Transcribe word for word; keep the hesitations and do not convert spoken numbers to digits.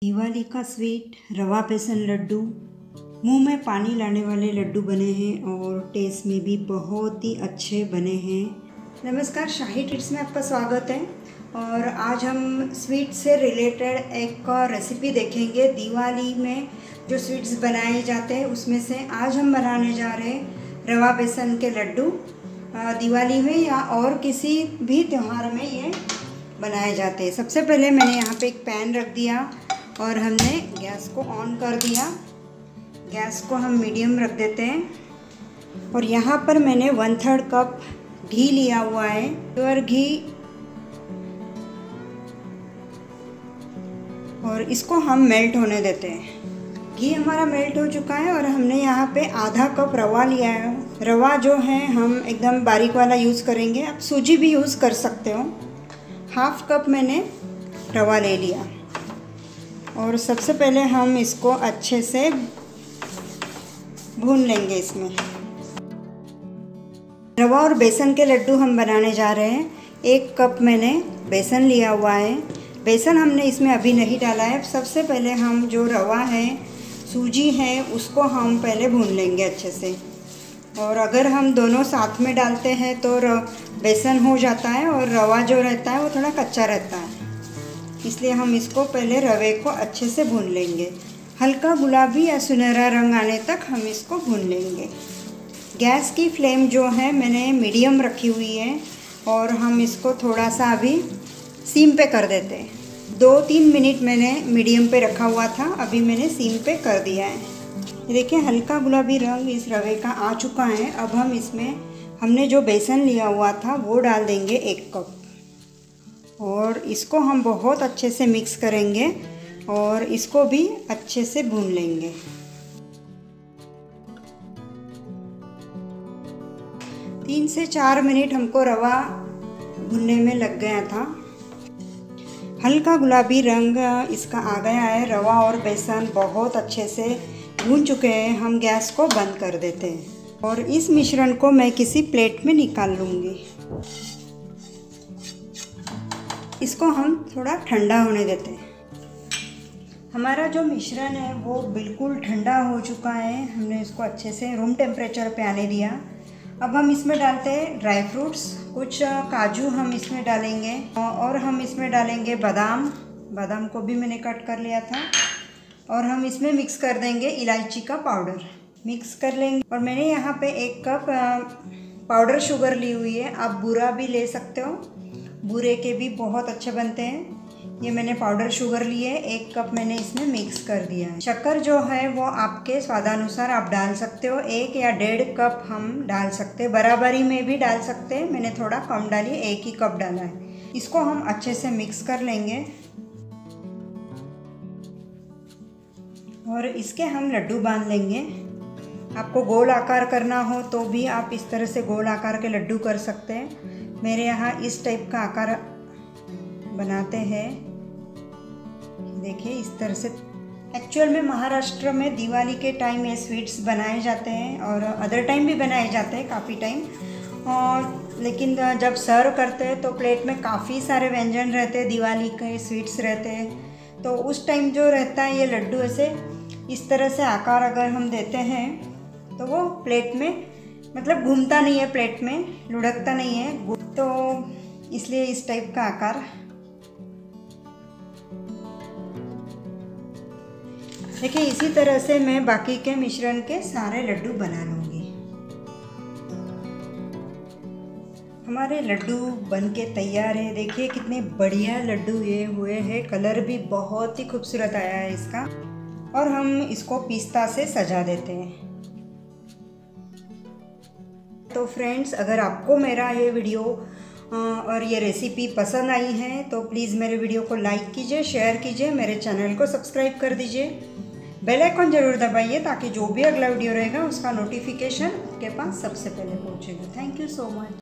दिवाली का स्वीट रवा बेसन लड्डू मुंह में पानी लाने वाले लड्डू बने हैं और टेस्ट में भी बहुत ही अच्छे बने हैं। नमस्कार, शाही ट्रीट्स में आपका स्वागत है। और आज हम स्वीट से रिलेटेड एक रेसिपी देखेंगे। दिवाली में जो स्वीट्स बनाए जाते हैं उसमें से आज हम बनाने जा रहे हैं रवा बेसन के लड्डू। दिवाली में या और किसी भी त्यौहार में ये बनाए जाते हैं। सबसे पहले मैंने यहाँ पे एक पैन रख दिया और हमने गैस को ऑन कर दिया। गैस को हम मीडियम रख देते हैं। और यहाँ पर मैंने वन थर्ड कप घी लिया हुआ है। प्योर घी, और इसको हम मेल्ट होने देते हैं। घी हमारा मेल्ट हो चुका है और हमने यहाँ पे आधा कप रवा लिया है। रवा जो है हम एकदम बारीक वाला यूज़ करेंगे। आप सूजी भी यूज़ कर सकते हो। हाफ कप मैंने रवा ले लिया और सबसे पहले हम इसको अच्छे से भून लेंगे। इसमें रवा और बेसन के लड्डू हम बनाने जा रहे हैं। एक कप मैंने बेसन लिया हुआ है। बेसन हमने इसमें अभी नहीं डाला है। सबसे पहले हम जो रवा है, सूजी है, उसको हम पहले भून लेंगे अच्छे से। और अगर हम दोनों साथ में डालते हैं तो बेसन हो जाता है और रवा जो रहता है वो थोड़ा कच्चा रहता है। इसलिए हम इसको पहले रवे को अच्छे से भून लेंगे। हल्का गुलाबी या सुनहरा रंग आने तक हम इसको भून लेंगे। गैस की फ्लेम जो है मैंने मीडियम रखी हुई है और हम इसको थोड़ा सा अभी सीम पे कर देते हैं। दो तीन मिनट मैंने मीडियम पे रखा हुआ था, अभी मैंने सीम पे कर दिया है। देखिए हल्का गुलाबी रंग इस रवे का आ चुका है। अब हम इसमें हमने जो बेसन लिया हुआ था वो डाल देंगे एक कप, और इसको हम बहुत अच्छे से मिक्स करेंगे और इसको भी अच्छे से भून लेंगे। तीन से चार मिनट हमको रवा भुनने में लग गया था। हल्का गुलाबी रंग इसका आ गया है। रवा और बेसन बहुत अच्छे से भून चुके हैं। हम गैस को बंद कर देते हैं और इस मिश्रण को मैं किसी प्लेट में निकाल लूँगी। इसको हम थोड़ा ठंडा होने देते हैं। हमारा जो मिश्रण है वो बिल्कुल ठंडा हो चुका है। हमने इसको अच्छे से रूम टेम्परेचर पे आने दिया। अब हम इसमें डालते हैं ड्राई फ्रूट्स। कुछ काजू हम इसमें डालेंगे और हम इसमें डालेंगे बादाम। बादाम को भी मैंने कट कर लिया था। और हम इसमें मिक्स कर देंगे इलायची का पाउडर। मिक्स कर लेंगे। और मैंने यहाँ पे एक कप पाउडर शुगर ली हुई है। आप बूरा भी ले सकते हो, बूरे के भी बहुत अच्छे बनते हैं। ये मैंने पाउडर शुगर लिए है, एक कप मैंने इसमें मिक्स कर दिया है। शक्कर जो है वो आपके स्वादानुसार आप डाल सकते हो। एक या डेढ़ कप हम डाल सकते हैं। बराबरी में भी डाल सकते हैं। मैंने थोड़ा कम डाली, एक ही कप डाला है। इसको हम अच्छे से मिक्स कर लेंगे और इसके हम लड्डू बांध लेंगे। आपको गोल आकार करना हो तो भी आप इस तरह से गोल आकार के लड्डू कर सकते हैं। मेरे यहाँ इस टाइप का आकार बनाते हैं। देखिए इस तरह से। एक्चुअल में महाराष्ट्र में दिवाली के टाइम ये स्वीट्स बनाए जाते हैं और अदर टाइम भी बनाए जाते हैं काफ़ी टाइम। और लेकिन जब सर्व करते हैं तो प्लेट में काफ़ी सारे व्यंजन रहते हैं, दिवाली के स्वीट्स रहते हैं। तो उस टाइम जो रहता है ये लड्डू ऐसे इस तरह से आकार अगर हम देते हैं तो वो प्लेट में मतलब घूमता नहीं है, प्लेट में लुढ़कता नहीं है। तो इसलिए इस टाइप का आकार। देखिए इसी तरह से मैं बाकी के मिश्रण के सारे लड्डू बना लूँगी। हमारे लड्डू बन के तैयार है। देखिए कितने बढ़िया लड्डू ये हुए हैं। कलर भी बहुत ही खूबसूरत आया है इसका। और हम इसको पिस्ता से सजा देते हैं। तो फ्रेंड्स, अगर आपको मेरा ये वीडियो और ये रेसिपी पसंद आई है तो प्लीज़ मेरे वीडियो को लाइक कीजिए, शेयर कीजिए, मेरे चैनल को सब्सक्राइब कर दीजिए। बेल आइकन ज़रूर दबाइए ताकि जो भी अगला वीडियो रहेगा उसका नोटिफिकेशन आपके पास सबसे पहले पहुंचेगा। Thank you so much.